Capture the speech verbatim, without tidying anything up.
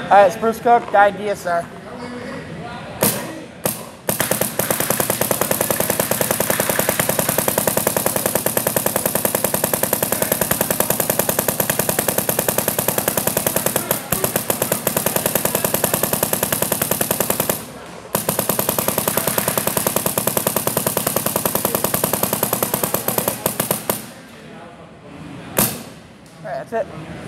Alright, spruce cook, dyed D S R. Alright, that's it.